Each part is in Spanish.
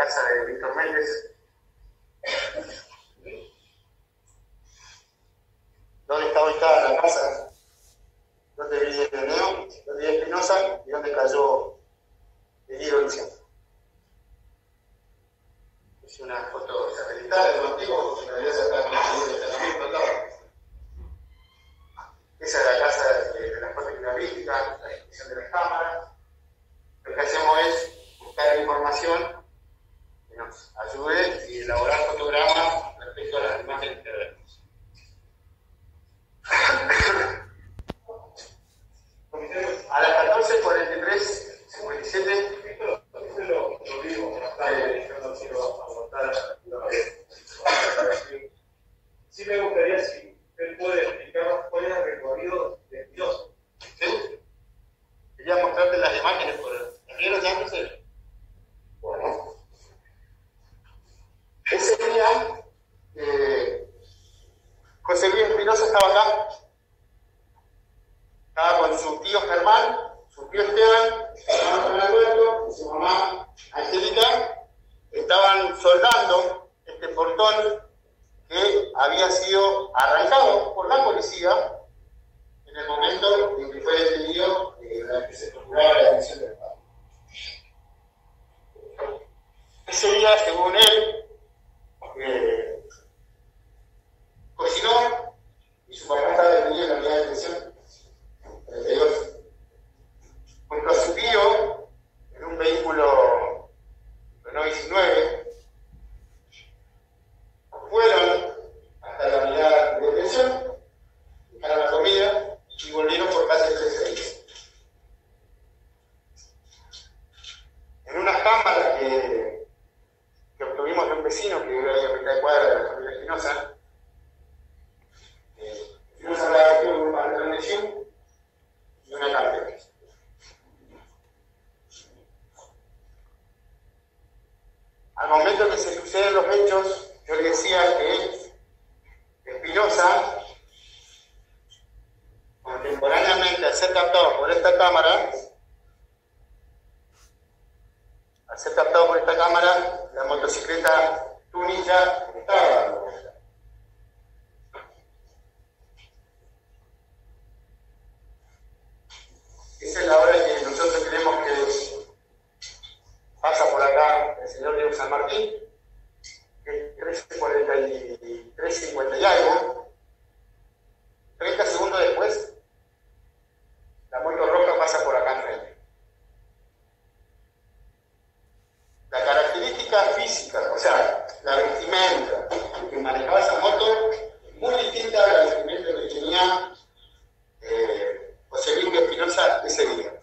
casa de Víctor Méndez. ¿Dónde está ubicada la casa? ¿Dónde vive Leoneo? ¿Dónde vive Espinosa? ¿Y dónde cayó el Guido Luciano? Es una foto satelital de lo antiguo, que en realidad se está con el entrenamiento acá. Esa es la casa de la foto criminalística, la descripción de las cámaras. Lo que hacemos es buscar información que nos ayude y elaborar fotogramas respecto a las imágenes que vemos. A las 14:43:57, esto lo vimos más tarde, yo no quiero abortar la vez. Sí me gustaría si él puede explicar cuál es el recorrido de Espinosa. ¿Sí? Quería mostrarte las imágenes por arriba ya, no sé. Bueno. Ese día, José Luis Espinosa estaba acá. Estaba con su tío Germán, su tío Esteban, su hermano Juan Alberto y su mamá Angélica. Estaban soldando este portón que había sido arrancado por la policía en el momento en que fue detenido la que se procuraba la detención del Estado. Ese día, según él, cocinó y su papá estaba detenido en la unidad de detención. Junto a su tío, en un vehículo Renault 19, fueron hasta la unidad de detención, dejaron la comida y volvieron por calle 13. En unas cámaras que obtuvimos de un vecino que vive ahí a mitad de cuadra de la familia Espinosa, Espinosa hablaba vestido con un pantalón de jean y una cartera. Al momento que se suceden los hechos, yo le decía que Espinosa, contemporáneamente al ser captado por esta cámara, la motocicleta Tunilla estaba dando vuelta. Esa es la hora que nosotros creemos que pasa por acá el señor Diego San Martín, que es 13:43:50 y algo. 30 segundos después, la moto roja pasa por acá enfrente. La característica física, o sea, la vestimenta que manejaba esa moto, es muy distinta a la vestimenta que tenía José Luis Espinosa ese día.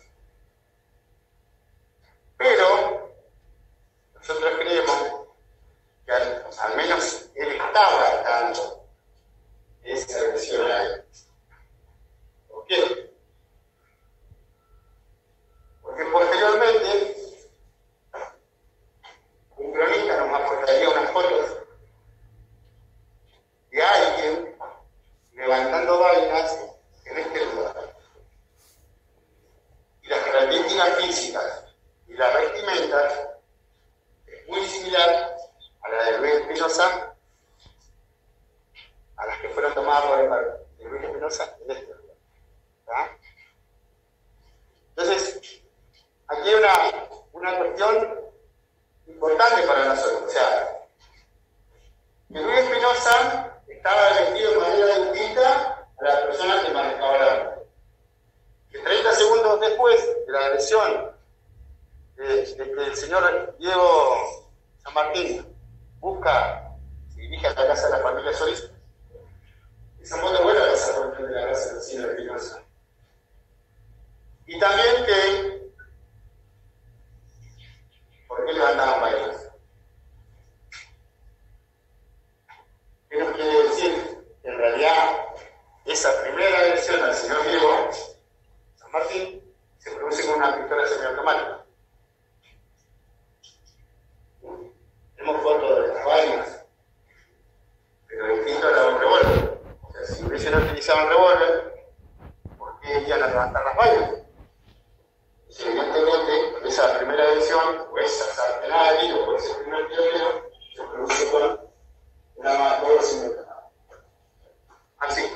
Pero nosotros creemos que al menos él estaba dando esa versión a él. ¿Por qué? Porque posteriormente un cronista nos aportaría unas fotos de alguien levantando vainas en este lugar. Y las características físicas y la vestimenta es muy similar a la de Luis Espinosa, a las que fueron tomadas por el Luis Espinosa en este lugar. ¿Tá? Entonces, aquí hay una cuestión importante para nosotros. O sea, que Luis Espinosa estaba vestido de manera distinta a las personas que manejaban la moto. Que 30 segundos después de la agresión de que el señor Diego San Martín se dirige a la casa de la familia Solís, esa moto vuelve a pasar por frente de la casa del señor Espinosa. Y también que, ¿por qué levantaban vainas? ¿Qué nos quiere decir? Que en realidad esa primera agresión al señor Diego San Martín se produce con una pistola semiautomática. Tenemos fotos de las vainas, pero distinto a la de un revólver. O sea, si hubiesen utilizado un revólver, ¿por qué iban a levantar las vainas? Evidentemente, esa primera primera edición, o esa sartenada de tiro, o ese primer tiroteo, se produce con una doble simultánea. Así.